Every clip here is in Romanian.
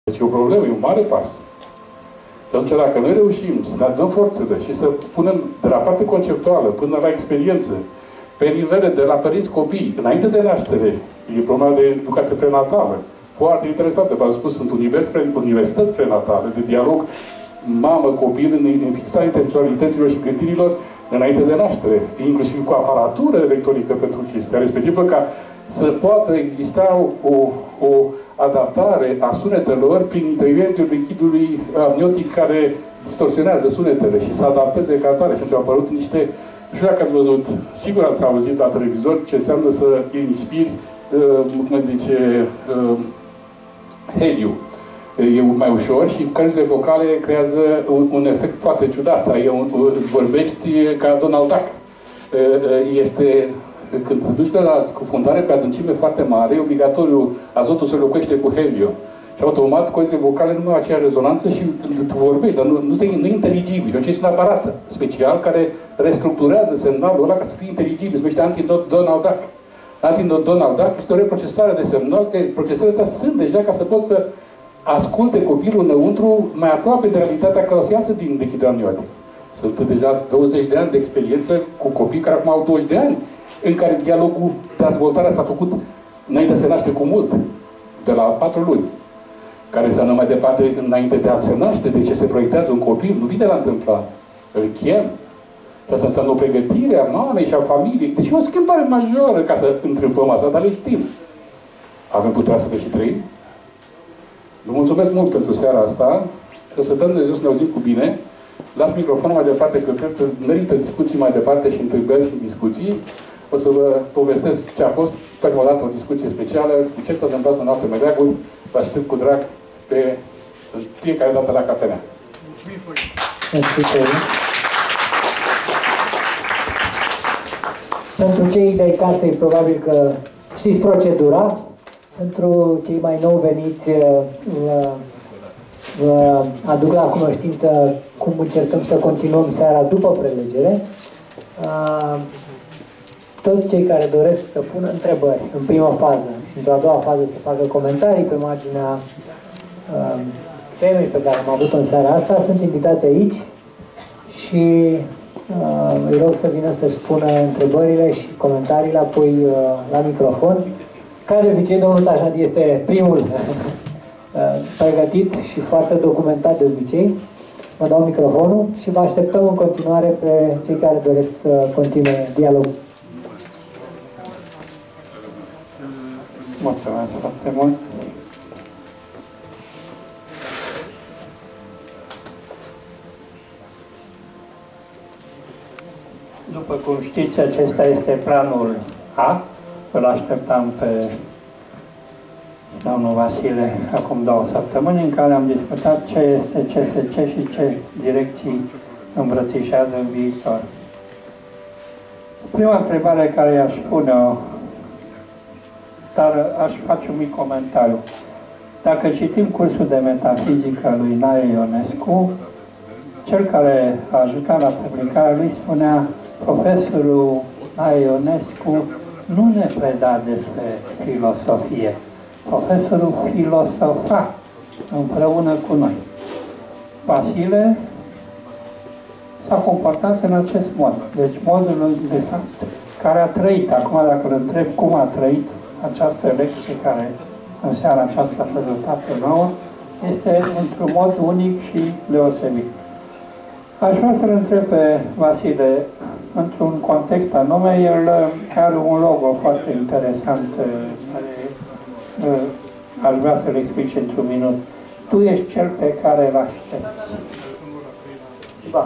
Deci e o problemă, e un mare pas. Și atunci, dacă noi reușim să ne dăm forțele și să punem de la parte conceptuală până la experiență, pe nivele de la părinți copii, înainte de naștere, e problema de educație prenatală. Foarte interesantă, v-am spus, sunt universități prenatale de dialog mamă-copil în fixarea intenționalităților și gândirilor înainte de naștere, inclusiv cu aparatură electronică pentru chestia respectivă, ca să poată exista o adaptare a sunetelor prin intermediul lichidului amniotic care distorsionează sunetele și să adapteze ca atare. Și atunci au apărut niște... Nu știu dacă ați văzut, sigur ați auzit la televizor ce înseamnă să inspiri, cum se zice, heliu. E mai ușor și cărțile vocale creează un efect foarte ciudat. Vorbești ca Donald Duck. Când te duci la scufundare pe adâncime foarte mare, e obligatoriu, azotul se locuiește cu heliu. Și automat, cărțile vocale nu au aceeași rezonanță și tu vorbești, dar nu e inteligibil. Deci este un aparat special care restructurează semnalul ăla ca să fie inteligibil. Se numește Anti-Donald Duck. Anti-Donald Duck este o reprocesare de semnal, că procesările astea sunt deja ca să poți să asculte copilul înăuntru mai aproape de realitatea care o să iasă din lichidul amniotic. Sunt deja 20 de ani de experiență cu copii care acum au 20 de ani, în care dialogul, dezvoltarea s-a făcut înainte să se naște cu mult, de la 4 luni. Care înseamnă mai departe, înainte de a se naște, de ce se proiectează un copil, nu vine la întâmplare. Îl chem. Și asta înseamnă o pregătire a mamei și a familiei. Deci e o schimbare majoră ca să întâmplăm asta, dar le știm. Avem puterea să le și trăim. Vă mulțumesc mult pentru seara asta. Că să dăm Dumnezeu să ne auzim cu bine. Las microfonul mai departe, că cred că merită discuții mai departe și întrebări și discuții. O să vă povestesc ce a fost, prima dată, o discuție specială, cu ce s-a întâmplat în altă meleaguri. Vă aștept cu drag pe fiecare dată la cafenea. Mulțumim, Florin. Pentru cei de casă, probabil că știți procedura. Pentru cei mai nou veniți, vă aduc la cunoștință cum încercăm să continuăm seara după prelegere. Toți cei care doresc să pună întrebări în prima fază și într-o a doua fază să facă comentarii pe marginea temei pe care am avut în seara asta, sunt invitați aici și îi rog să vină să-și spună întrebările și comentariile apoi la microfon. Ca de obicei, domnul Tașad este primul pregătit și foarte documentat de obicei. Vă dau microfonul și vă așteptăm în continuare pe cei care doresc să continue dialogul. Mulțumesc foarte mult. După cum știți, acesta este planul A. Îl așteptam pe domnul Vasile acum 2 săptămâni, în care am discutat ce este CSC și ce direcții îmbrățișează în viitor. Prima întrebare care i-aș pune-o, dar aș face un mic comentariu. Dacă citim cursul de metafizică lui Nae Ionescu, cel care a ajutat la publicarea lui spunea: profesorul Nae Ionescu nu ne preda despre filosofie. Profesorul filosofa împreună cu noi. Vasile s-a comportat în acest mod. Deci modul, de fapt, care a trăit. Acum, dacă îl întreb cum a trăit această lecție care în seara aceasta prezentată nouă, este într-un mod unic și deosebit. Aș vrea să-l întreb pe Vasile, într-un context anume, el are un logo foarte interesant, care aș vrea să-l explici într-un minut. Tu ești cel pe care îl aștepți. Da.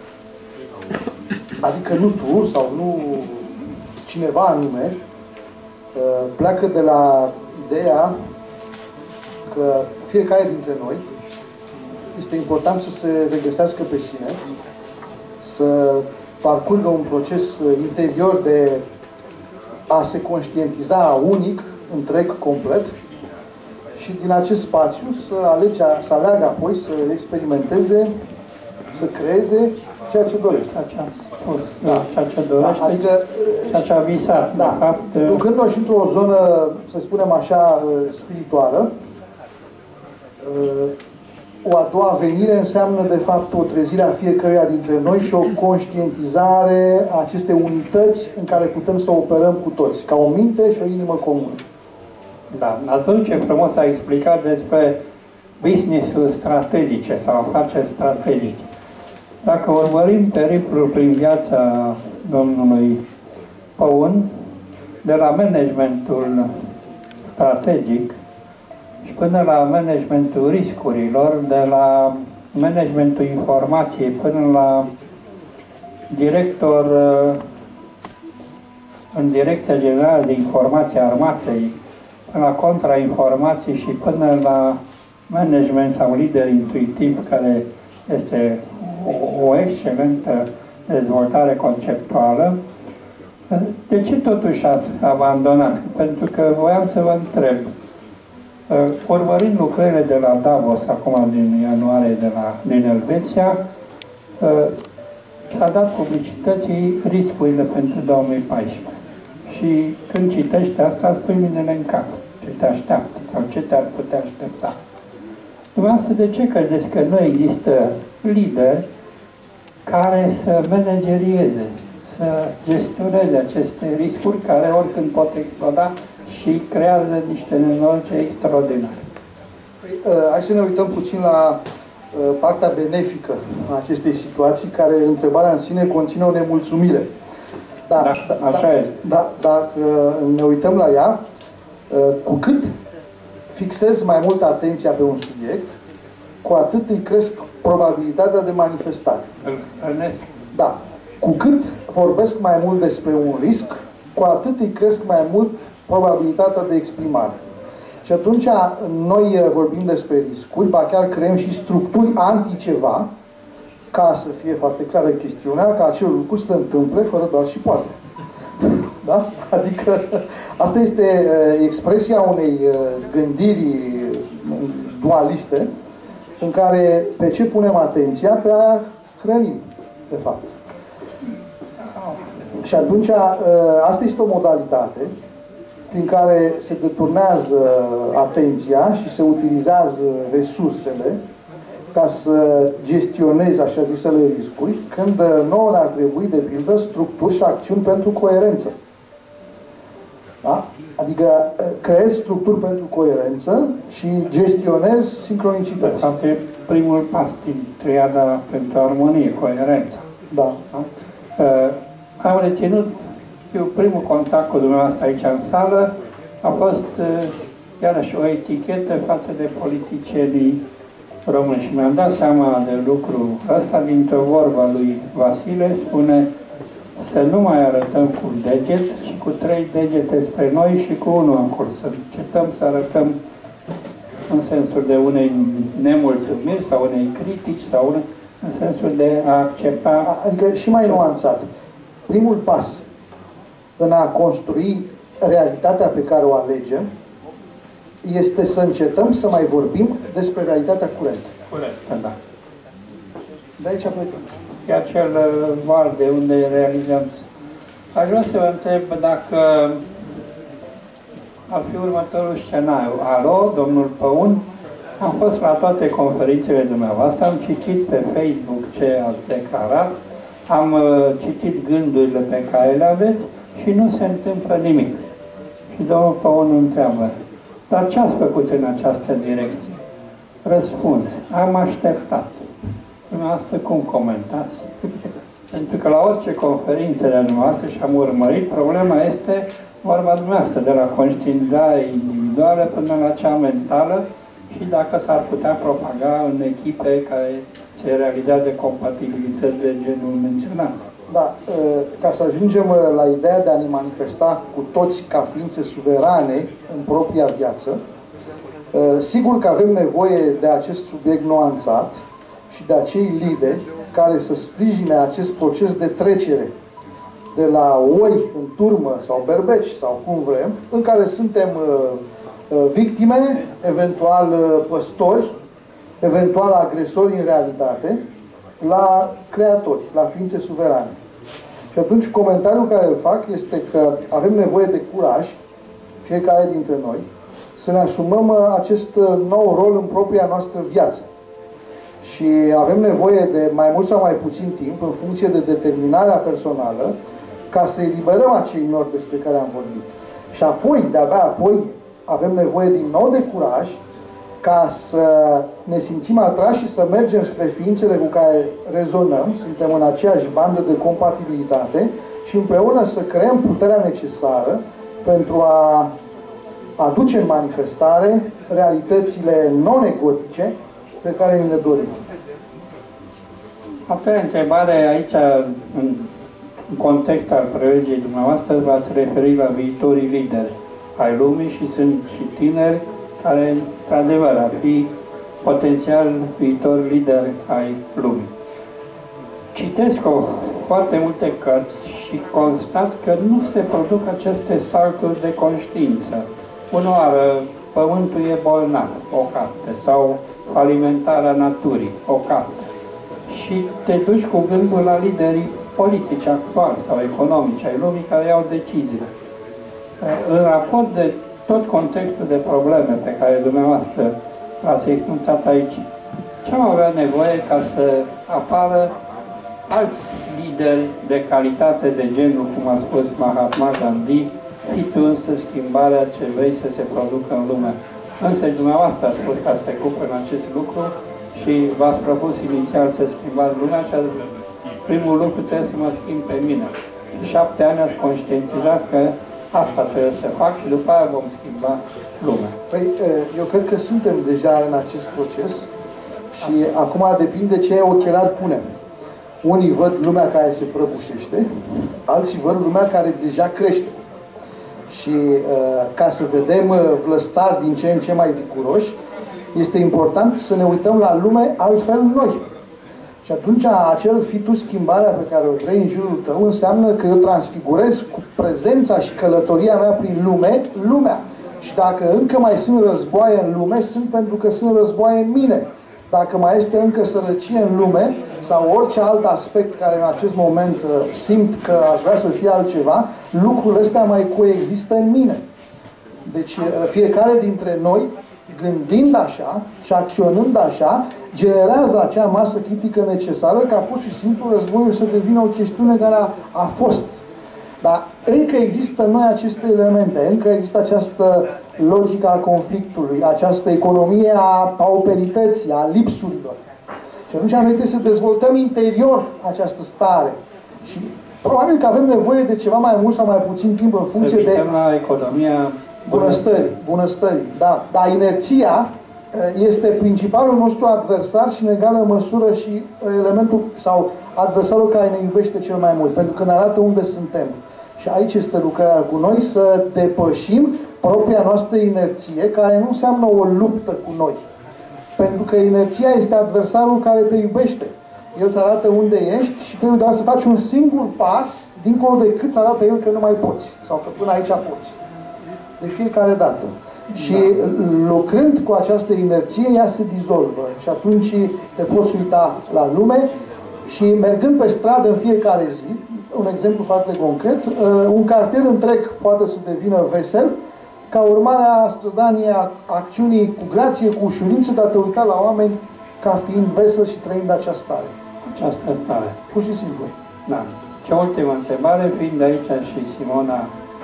Adică nu tu sau nu cineva anume pleacă de la ideea că fiecare dintre noi este important să se regăsească pe sine, să parcurgă un proces interior de a se conștientiza unic, întreg, complet, și din acest spațiu să aleagă apoi să experimenteze, să creeze ceea ce dorește. Ceea ce dorește, da, adică, ceea ce a visat, da, de fapt. Ducându-o și într-o zonă, să spunem așa, spirituală, O a doua venire înseamnă, de fapt, o trezire a fiecăruia dintre noi și o conștientizare a acestei unități în care putem să operăm cu toți, ca o minte și o inimă comună. Da, atunci e frumos a explicat despre business-ul strategice sau afaceri strategice. Dacă urmărim periplul prin viața domnului Păun, de la managementul strategic și până la managementul riscurilor, de la managementul informației până la director în Direcția Generală de Informație a Armatei, până la contrainformații și până la management sau lider intuitiv, care este o excelentă dezvoltare conceptuală. De ce totuși ați abandonat? Pentru că voiam să vă întreb, urmărind lucrările de la Davos, acum din ianuarie din Elveția, s-a dat publicității riscurile pentru 2014. Și când citești asta, îți pui minele în cap. Ce te așteaptă sau ce te-ar putea aștepta. Dumneavoastră, de ce credeți că nu există lideri care să managerieze, să gestioneze aceste riscuri care oricând pot exploda și creează niște nenorociri extraordinare? Hai să ne uităm puțin la partea benefică a acestei situații, care întrebarea în sine conține o nemulțumire. Așa este. Dacă ne uităm la ea, cu cât fixez mai mult atenția pe un subiect, cu atât îi cresc probabilitatea de manifestare. Da. Cu cât vorbesc mai mult despre un risc, cu atât îi cresc mai mult probabilitatea de exprimare. Și atunci noi vorbim despre riscuri, ba chiar creăm și structuri anti-ceva, ca să fie foarte clară chestiunea, ca acel lucru să se întâmple fără doar și poate. Da? Adică asta este expresia unei gândiri dualiste, în care pe ce punem atenția, pe aia hrănim, de fapt. Și atunci asta este o modalitate prin care se deturnează atenția și se utilizează resursele ca să gestioneze așa zisele riscuri, când nouă ar trebui, de pildă, structuri și acțiuni pentru coerență. Da? Adică creezi structuri pentru coerență și gestionezi sincronicități. Asta e primul pas din triada pentru armonie, coerență. Da. Am reținut, primul contact cu dumneavoastră aici în sală a fost iarăși o etichetă față de politicienii români. Și mi-am dat seama de lucru ăsta dintr-o vorbă lui Vasile, spune să nu mai arătăm cu deget și cu 3 degete spre noi și cu unul în curs. Să încetăm să arătăm în sensul de unei nemulțumiri sau unei critici sau în sensul de a accepta... Adică și mai nuanțat. Primul pas în a construi realitatea pe care o alegem este să încetăm să mai vorbim despre realitatea curentă. Curentă, da. De aici plecăm. E acel val de unde realizăm. Aș vrea să vă întreb dacă ar fi următorul scenariu. Alo, domnul Păun, am fost la toate conferințele dumneavoastră, am citit pe Facebook ce ați declarat, am citit gândurile pe care le aveți și nu se întâmplă nimic. Și domnul Păun întreabă, dar ce ați făcut în această direcție? Răspuns, am așteptat. Dumneavoastră cum comentați? Pentru că la orice conferință de dumneavoastră și am urmărit, problema este vorba dumneavoastră, de la conștientizarea individuală până la cea mentală și dacă s-ar putea propaga în echipe care se realizează compatibilități de genul menționat. Da, ca să ajungem la ideea de a ne manifesta cu toți ca ființe suverane în propria viață, sigur că avem nevoie de acest subiect nuanțat și de acei lideri care să sprijine acest proces de trecere de la oi în turmă sau berbeci sau cum vrem, în care suntem victime, eventual păstori, eventual agresori în realitate, la creatori, la ființe suverane. Și atunci comentariul care îl fac este că avem nevoie de curaj, fiecare dintre noi, să ne asumăm acest nou rol în propria noastră viață. Și avem nevoie de mai mult sau mai puțin timp, în funcție de determinarea personală, ca să eliberăm acei nori despre care am vorbit. Și apoi, de-abia apoi, avem nevoie din nou de curaj ca să ne simțim atrași și să mergem spre ființele cu care rezonăm, suntem în aceeași bandă de compatibilitate și împreună să creăm puterea necesară pentru a aduce în manifestare realitățile non-egotice pe care ni le dorim. A treia întrebare aici, în context al prelegii dumneavoastră, v-ați referit la viitorii lideri ai lumii și sunt și tineri care, într-adevăr, ar fi potențial viitori lideri ai lumii. Citesc foarte multe cărți și constat că nu se produc aceste salturi de conștiință. Uneoară, pământul e bolnav, o carte, sau alimentarea naturii, o carte. Și te duci cu gândul la liderii politici actuali sau economici ai lumii care iau deciziile. În raport de tot contextul de probleme pe care dumneavoastră l-ați explicat aici, ce am avea nevoie ca să apară alți lideri de calitate de genul, cum a spus Mahatma Gandhi, fii tu însă schimbarea ce vrei să se producă în lume. Însă dumneavoastră ați spus că ați trecut în acest lucru și v-ați propus inițial să schimbați lumea și primul lucru trebuie să mă schimb pe mine. 7 ani ați conștientizat că asta trebuie să fac și după aia vom schimba lumea. Păi, eu cred că suntem deja în acest proces și acum depinde ce ochelari punem. Unii văd lumea care se prăbușește, alții văd lumea care deja crește. Și ca să vedem vlăstari din ce în ce mai vicuroși, este important să ne uităm la lume altfel noi. Și atunci acel fi tu schimbarea pe care o vrei în jurul tău înseamnă că eu transfigurez cu prezența și călătoria mea prin lume, lumea. Și dacă încă mai sunt războaie în lume, sunt pentru că sunt războaie în mine. Dacă mai este încă sărăcie în lume sau orice alt aspect care în acest moment simt că aș vrea să fie altceva, lucrurile astea mai coexistă în mine. Deci fiecare dintre noi, gândind așa și acționând așa, generează acea masă critică necesară ca pur și simplu războiul să devină o chestiune care a fost. Dar încă există în noi aceste elemente, încă există această logică a conflictului, această economie a pauperității, a lipsurilor. Și atunci noi trebuie să dezvoltăm interior această stare. Și probabil că avem nevoie de ceva mai mult sau mai puțin timp în funcție de la economia bunăstării. Da. Dar inerția este principalul nostru adversar și în egală măsură și elementul sau adversarul care ne iubește cel mai mult, pentru că ne arată unde suntem. Și aici este lucrarea cu noi, să depășim propria noastră inerție, care nu înseamnă o luptă cu noi. Pentru că inerția este adversarul care te iubește. El îți arată unde ești și trebuie doar să faci un singur pas, dincolo de cât îți arată el că nu mai poți. Sau că până aici poți. De fiecare dată. Și lucrând cu această inerție, ea se dizolvă. Și atunci te poți uita la lume și mergând pe stradă în fiecare zi, un exemplu foarte concret, un cartier întreg poate să devină vesel ca urmare a strădaniei, a acțiunii cu grație, cu ușurință, de a te uita la oameni ca fiind vesel și trăind această stare. Această stare. Pur și simplu. Da. Și o ultimă întrebare, fiind aici și Simona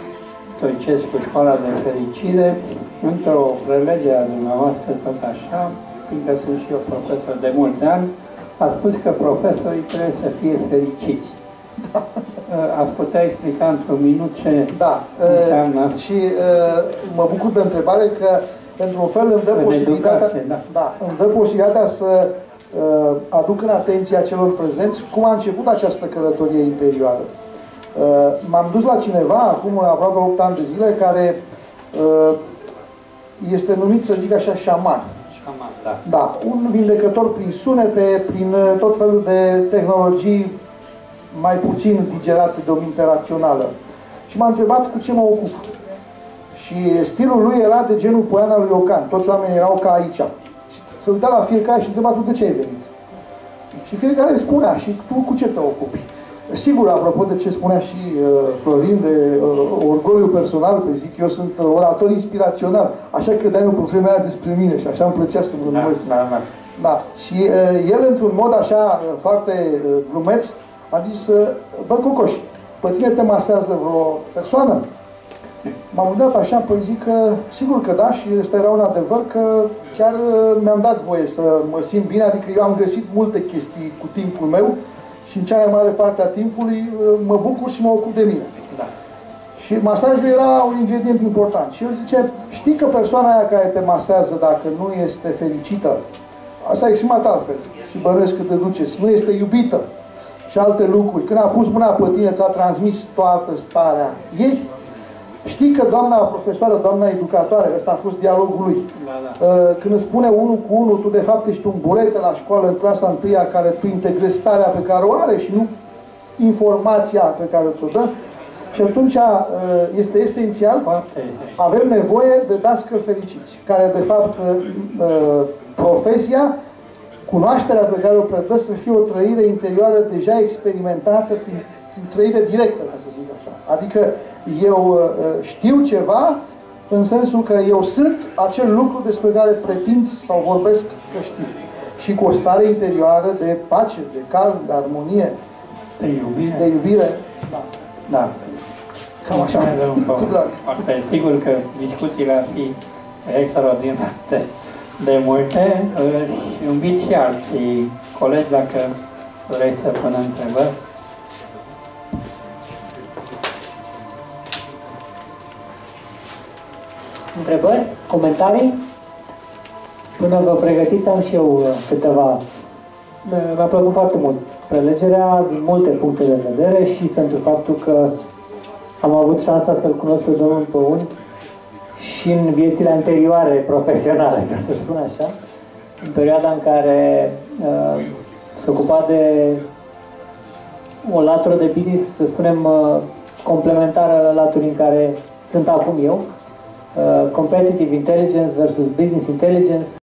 Stoicescu, Școala de Fericire, într-o prelegere a dumneavoastră, tot așa, fiindcă sunt și eu profesor de mulți ani, a spus că profesorii trebuie să fie fericiți. Da. Ați putea explica într-un minut ce înseamnă? Și mă bucur de întrebare că, pentru un fel, îmi dă posibilitatea, îmi dă posibilitatea să aduc în atenția celor prezenți cum a început această călătorie interioară. M-am dus la cineva, acum aproape 8 ani de zile, care este numit, să zic așa, șaman. Șaman, da. Da, un vindecător prin sunete, prin tot felul de tehnologii mai puțin digerate de o minte rațională. Și m-a întrebat cu ce mă ocup. Și stilul lui era de genul Poiana lui Iocan. Toți oamenii erau ca aici. Și se uita la fiecare și întreba, tu de ce ai venit? Și fiecare spunea, și tu cu ce te ocupi? Sigur, apropo de ce spunea și Florin, de orgoliu personal, că zic, eu sunt orator inspirațional, așa credeam eu pe vremea aia despre mine și așa îmi plăcea să mă numesc. Da. Și el, într-un mod așa foarte glumeț, a zis, bă, Cocoș, pe tine te masează vreo persoană? M-am gândit așa, păi zic că, sigur că da, și ăsta era un adevăr că chiar mi-am dat voie să mă simt bine, adică eu am găsit multe chestii cu timpul meu și în cea mai mare parte a timpului mă bucur și mă ocup de mine. Da. Și masajul era un ingredient important. Și el zice, știi că persoana aia care te masează, dacă nu este fericită, asta a exprimat altfel și bănuiesc că te duceți, nu este iubită și alte lucruri, când a pus mâna pe tine, ți-a transmis toată starea ei. Știi că doamna profesoară, doamna educatoare, ăsta a fost dialogul lui, când îți spune unul cu unul, tu de fapt ești un burete la școală în clasa 1-a care tu integrezi starea pe care o are și nu informația pe care ți-o dă. Și atunci este esențial, avem nevoie de dascăli fericiți, care de fapt profesia, cunoașterea pe care o predă să fie o trăire interioară deja experimentată prin trăire directă, ca să zic așa. Adică eu știu ceva în sensul că eu sunt acel lucru despre care pretind sau vorbesc că știu. Și cu o stare interioară de pace, de calm, de armonie, de iubire. Da. Da. Cam așa. Foarte sigur că discuțiile ar fi extraordinare de multe. Invit și alții colegi dacă vrei să pună întrebări. Întrebări? Comentarii? Până vă pregătiți, am și eu câteva. Mi-a plăcut foarte mult prelegerea din multe puncte de vedere și pentru faptul că am avut șansa să-l cunosc pe domnul Păun și în viețile anterioare profesionale, ca să spun așa, în perioada în care se ocupa de o latură de business, să spunem, complementară laturii în care sunt acum eu, competitive intelligence versus business intelligence.